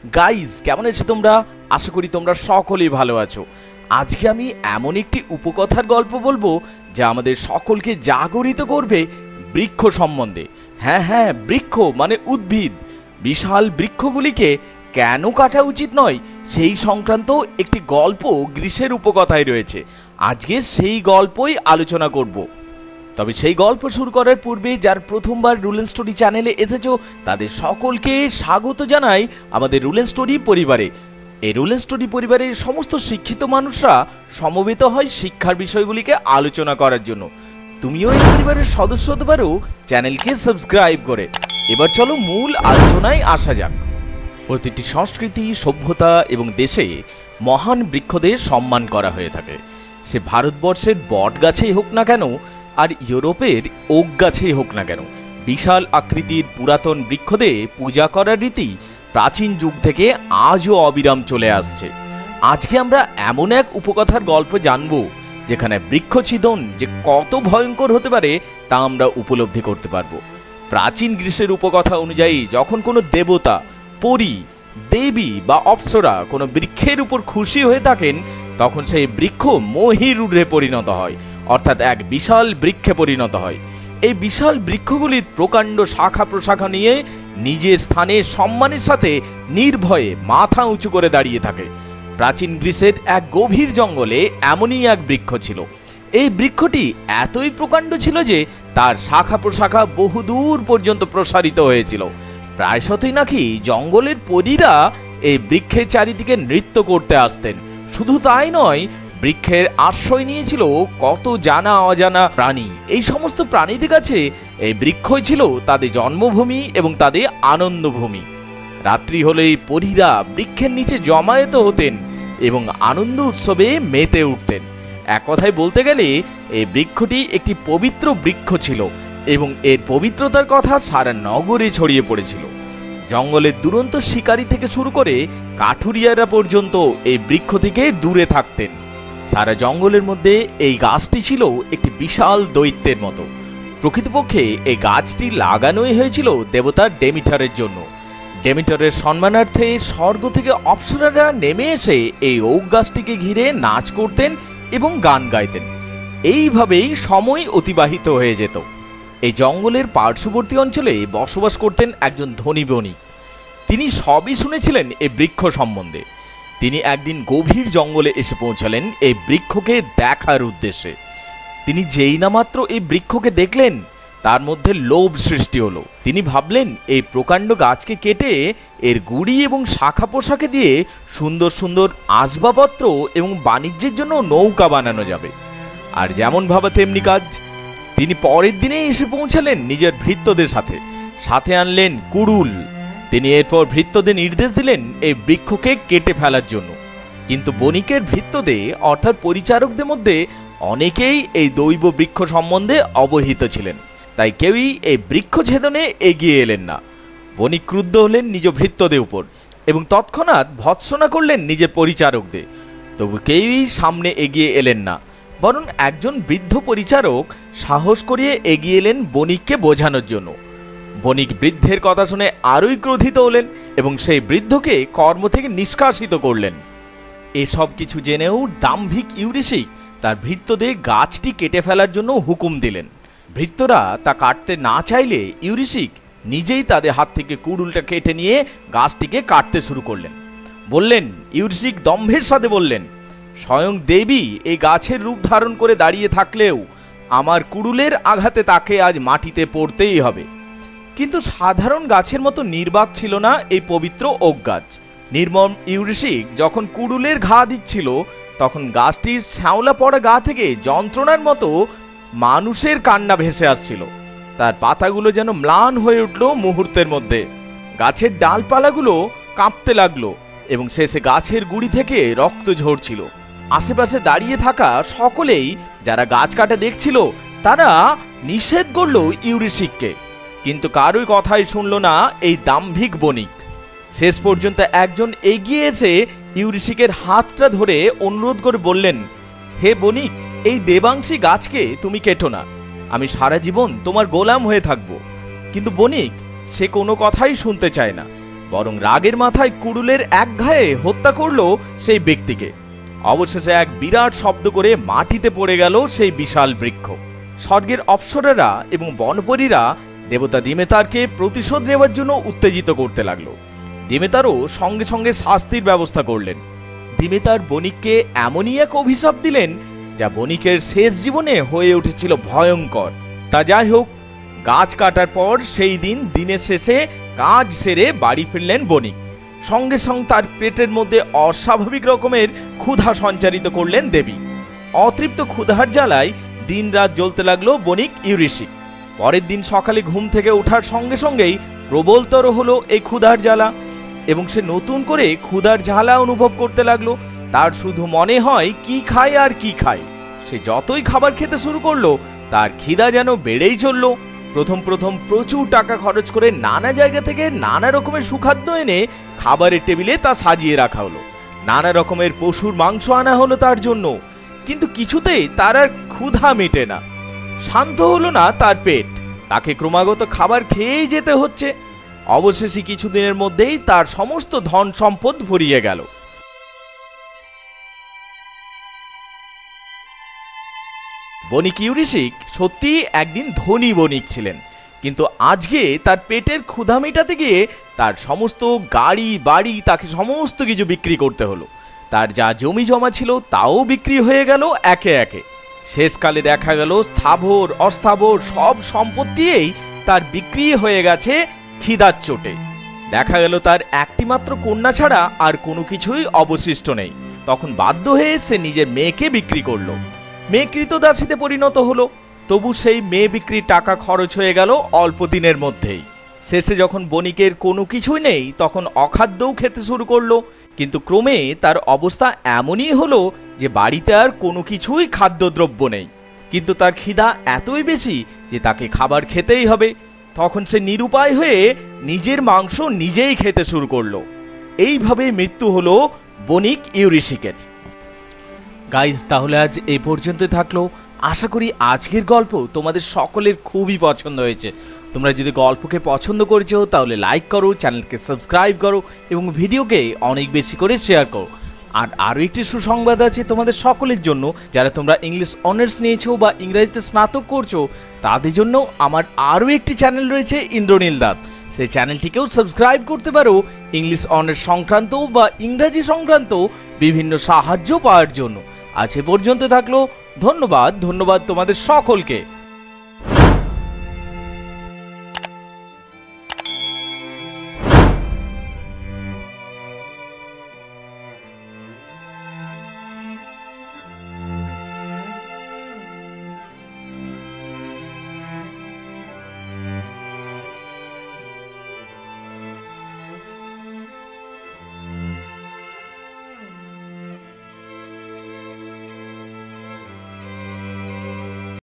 Guys কেমন আছো তোমরা? আশা করি তোমরা সকলেই ভালো আছো। আজকে আমি এমন একটি উপকথার গল্প বলবো যা আমাদের সকলকে জাগরিত করবে বৃক্ষ সম্বন্ধে। হ্যাঁ, বৃক্ষ মানে উদ্ভিদ। বিশাল বৃক্ষগুলিকে কেন কাটা উচিত নয় সেই সংক্রান্ত একটি গল্প গ্রীষ্মের উপকথায় রয়েছে। আজকে সেই গল্পই আলোচনা করব। তবে সেই গল্প শুরু করার পূর্বে যার প্রথমবার রুল এন্ড স্টোরি চ্যানেলে এসেছো তাদের সকলকে স্বাগত জানাই আমাদের রুল এন্ড স্টোরি পরিবারে। এই রুল এন্ড স্টোরি পরিবারের সমস্ত শিক্ষিত মানুষরা সমবেত হয় শিক্ষার বিষয়গুলিকে আলোচনা করার জন্য। তুমিও এই পরিবারের সদস্য হতে পারো চ্যানেলকে সাবস্ক্রাইব করে। এবার চলো মূল আলোচনায় আসা যাক। প্রতিটি সংস্কৃতি, সভ্যতা এবং দেশে মহান বৃক্ষদের সম্মান করা হয়ে থাকে। সে ভারতবর্ষের বট গাছেই হোক না কেন আর ইউরোপের ওক গাছেই হোক না কেন, বিশাল আকৃতির পুরাতন বৃক্ষদের পূজা করার রীতি প্রাচীন যুগ থেকে আজও অবিরাম চলে আসছে। আজকে আমরা এমন এক উপকথার গল্প জানব যেখানে বৃক্ষচ্ছেদন যে কত ভয়ঙ্কর হতে পারে তা আমরা উপলব্ধি করতে পারবো। প্রাচীন গ্রীসের উপকথা অনুযায়ী যখন কোনো দেবতা, পরী, দেবী বা অপ্সরা কোনো বৃক্ষের উপর খুশি হয়ে থাকেন তখন সেই বৃক্ষ মহীরুহে পরিণত হয়, অর্থাৎ এক বিশাল বৃক্ষে পরিণত হয়। এই বিশাল বৃক্ষগুলির প্রকাণ্ড শাখা প্রশাখা নিয়ে নিজের স্থানে সম্মানের সাথে নির্ভয়ে মাথা উঁচু করে দাঁড়িয়ে থাকে। প্রাচীন গ্রীসের এক গভীর জঙ্গলে এমনই এক বৃক্ষ ছিল। এই বৃক্ষটি এতই প্রকাণ্ড ছিল যে তার শাখা প্রশাখা বহুদূর পর্যন্ত প্রসারিত হয়েছিল। প্রায়শতই নাকি জঙ্গলের পরীরা এই বৃক্ষের চারিদিকে নৃত্য করতে আসতেন। শুধু তাই নয়, বৃক্ষের আশ্রয় নিয়েছিল কত জানা অজানা প্রাণী। এই সমস্ত প্রাণীদের কাছে এই বৃক্ষই ছিল তাদের জন্মভূমি এবং তাদের আনন্দভূমি। রাত্রি হলেই পরীরা বৃক্ষের নিচে জমায়েত হতেন এবং আনন্দ উৎসবে মেতে উঠতেন। এক কথায় বলতে গেলে এই বৃক্ষটি একটি পবিত্র বৃক্ষ ছিল এবং এর পবিত্রতার কথা সারা নগরে ছড়িয়ে পড়েছিল। জঙ্গলের দুরন্ত শিকারী থেকে শুরু করে কাঠুরিয়ারা পর্যন্ত এই বৃক্ষ থেকে দূরে থাকতেন। সারা জঙ্গলের মধ্যে এই গাছটি ছিল একটি বিশাল দৈত্যের মতো। প্রকৃতপক্ষে এই গাছটি লাগানোই হয়েছিল দেবতা ডেমিটারের জন্য। ডেমিটারের সম্মানার্থে স্বর্গ থেকে অপ্সরারা নেমে এসে এই ওক গাছটিকে ঘিরে নাচ করতেন এবং গান গাইতেন। এইভাবেই সময় অতিবাহিত হয়ে যেত। এই জঙ্গলের পার্শ্ববর্তী অঞ্চলে বসবাস করতেন একজন ধনী বণিক। তিনি সবই শুনেছিলেন এই বৃক্ষ সম্বন্ধে। তিনি একদিন গভীর জঙ্গলে এসে পৌঁছালেন এই বৃক্ষকে দেখার উদ্দেশ্যে। তিনি যেই না মাত্র এই বৃক্ষকে দেখলেন তার মধ্যে লোভ সৃষ্টি হলো। তিনি ভাবলেন এই প্রকাণ্ড গাছকে কেটে এর গুড়ি এবং শাখা পোশাকে দিয়ে সুন্দর সুন্দর আসবাবপত্র এবং বাণিজ্যের জন্য নৌকা বানানো যাবে। আর যেমন ভাবা তেমনি কাজ। তিনি পরের দিনে এসে পৌঁছালেন নিজের ভৃত্যদের সাথে। সাথে আনলেন কুড়ুল। তিনি এরপর ভৃত্যদের নির্দেশ দিলেন এই বৃক্ষকে কেটে ফেলার জন্য। কিন্তু বণিকের ভৃত্যদের অর্থাৎ পরিচারকদের মধ্যে অনেকেই এই দৈব বৃক্ষ সম্বন্ধে অবহিত ছিলেন, তাই কেউই এই বৃক্ষ ছেদনে এগিয়ে এলেন না। বণিক ক্রুদ্ধ হলেন নিজ ভৃত্যদের উপর এবং তৎক্ষণাৎ ভৎসনা করলেন নিজের পরিচারকদের। তবু কেউই সামনে এগিয়ে এলেন না, বরং একজন বৃদ্ধ পরিচারক সাহস করিয়ে এগিয়ে এলেন বণিককে বোঝানোর জন্য। বণিক বৃদ্ধের কথা শুনে আরোই ক্রোধিত হলেন এবং সেই বৃদ্ধকে কর্ম থেকে নিষ্কাশিত করলেন। এসব কিছু জেনেও দাম্ভিক ইউরিশিক তার ভৃত্যদের গাছটি কেটে ফেলার জন্য হুকুম দিলেন। ভৃত্যরা তা কাটতে না চাইলে ইউরিশিক নিজেই তাদের হাত থেকে কুড়ুলটা কেটে নিয়ে গাছটিকে কাটতে শুরু করলেন। বললেন, ইউরিশিক দম্ভের সাথে বললেন, স্বয়ং দেবী এই গাছের রূপ ধারণ করে দাঁড়িয়ে থাকলেও আমার কুড়ুলের আঘাতে তাকে আজ মাটিতে পড়তেই হবে। কিন্তু সাধারণ গাছের মতো নির্বাক ছিল না এই পবিত্র ওক গাছ। নির্মম ইউরিশিক যখন কুড়ুলের ঘা দিচ্ছিল তখন গাছটির শ্যাওলা পড়া গা থেকে যন্ত্রণার মতো মানুষের কান্না ভেসে আসছিল। তার পাতাগুলো যেন ম্লান হয়ে উঠল মুহূর্তের মধ্যে। গাছের ডালপালাগুলো কাঁপতে লাগলো এবং শেষে গাছের গুড়ি থেকে রক্ত ঝরছিল। আশেপাশে দাঁড়িয়ে থাকা সকলেই যারা গাছ কাটা দেখছিল তারা নিষেধ করল ইউরিশিককে, কিন্তু কারোই কথাই শুনল না এই দাম্ভিক বণিক। শেষ পর্যন্ত একজন এগিয়ে এসে ইউরিশিকের হাতটা ধরে অনুরোধ করে বললেন, হে বণিক, এই দেবাংশী গাছকে তুমি কেটো না, আমি সারা জীবন তোমার গোলাম হয়ে থাকব। কিন্তু বণিক সে কোনো কথাই শুনতে চায় না, বরং রাগের মাথায় কুড়ুলের এক ঘায়ে হত্যা করলো সেই ব্যক্তিকে। অবশেষে এক বিরাট শব্দ করে মাটিতে পড়ে গেল সেই বিশাল বৃক্ষ। স্বর্গের অপ্সরারা এবং বনপরীরা দেবতা দিমেতারকে প্রতিশোধ নেওয়ার জন্য উত্তেজিত করতে লাগলো। দিমেতারও সঙ্গে সঙ্গে শাস্তির ব্যবস্থা করলেন। দিমেতার বণিককে এমনই এক অভিশাপ দিলেন যা বণিকের শেষ জীবনে হয়ে উঠেছিল ভয়ঙ্কর। তা যাই হোক, গাছ কাটার পর সেই দিনের শেষে কাজ সেরে বাড়ি ফিরলেন বণিক। সঙ্গে সঙ্গে তার পেটের মধ্যে অস্বাভাবিক রকমের ক্ষুধা সঞ্চারিত করলেন দেবী। অতৃপ্ত ক্ষুধার জ্বালায় দিন রাত জ্বলতে লাগলো বণিক ইউরিশিক। পরের দিন সকালে ঘুম থেকে ওঠার সঙ্গে সঙ্গেই প্রবলতর হলো এই ক্ষুধার জ্বালা, এবং সে নতুন করে ক্ষুধার জ্বালা অনুভব করতে লাগলো। তার শুধু মনে হয় কি খায় আর কি খায়। সে যতই খাবার খেতে শুরু করলো তার খিদা যেন বেড়েই চলল। প্রথম প্রচুর টাকা খরচ করে নানা জায়গা থেকে নানা রকমের সুখাদ্য এনে খাবারের টেবিলে তা সাজিয়ে রাখা হলো। নানা রকমের পশুর মাংস আনা হলো তার জন্য, কিন্তু কিছুতেই তার আর ক্ষুধা মেটে না। শান্ত হলো না তার পেট, তাকে ক্রমাগত খাবার খেয়েই যেতে হচ্ছে। অবশেষে কিছুদিনের মধ্যেই তার সমস্ত ধন সম্পদ ভরিয়ে গেল। বণিক ইউরিশিক সত্যি একদিন ধনী বণিক ছিলেন, কিন্তু আজকে তার পেটের ক্ষুধা মেটাতে গিয়ে তার সমস্ত গাড়ি বাড়ি তাকে সমস্ত কিছু বিক্রি করতে হলো। তার যা জমি জমা ছিল তাও বিক্রি হয়ে গেল একে একে। শেষকালে দেখা গেল স্থাবর অস্থাবর সব সম্পত্তিই তার বিক্রি হয়ে গেছে খিদার চোটে। দেখা গেল তার একটি মাত্র কন্যা ছাড়া আর কোনো কিছুই অবশিষ্ট নেই। তখন বাধ্য হয়ে সে নিজের মেয়েকে বিক্রি করলো। মেয়ে কৃতদাসীতে পরিণত হলো। তবু সেই মেয়ে বিক্রির টাকা খরচ হয়ে গেল অল্প দিনের মধ্যেই। শেষে যখন বণিকের কোনো কিছুই নেই তখন অখাদ্যও খেতে শুরু করলো। কিন্তু ক্রমে তার অবস্থা এমনই হলো যে বাড়িতে আর কোনো কিছুই খাদ্যদ্রব্য নেই, কিন্তু তার খিদা এতই বেশি যে তাকে খাবার খেতেই হবে। তখন সে নিরুপায় হয়ে নিজের মাংস নিজেই খেতে শুরু করলো। এইভাবে মৃত্যু হলো বণিক ইউরিশিকের। গাইজ, তাহলে আজ এই পর্যন্ত থাকলো। আশা করি আজকের গল্প তোমাদের সকলের খুবই পছন্দ হয়েছে। তোমরা যদি গল্পকে পছন্দ করেছো তাহলে লাইক করো, চ্যানেলকে সাবস্ক্রাইব করো এবং ভিডিওকে অনেক বেশি করে শেয়ার করো। আর আরও একটি সুসংবাদ আছে তোমাদের সকলের জন্য, যারা তোমরা ইংলিশ অনার্স নিয়েছো বা ইংরেজিতে স্নাতক করছো তাদের জন্য আমার আরও একটি চ্যানেল রয়েছে, ইন্দ্রনীল দাস। সেই চ্যানেলটিকেও সাবস্ক্রাইব করতে পারো ইংলিশ অনার্স সংক্রান্ত বা ইংরাজি সংক্রান্ত বিভিন্ন সাহায্য পাওয়ার জন্য। আজ এ পর্যন্ত থাকলো। ধন্যবাদ তোমাদের সকলকে।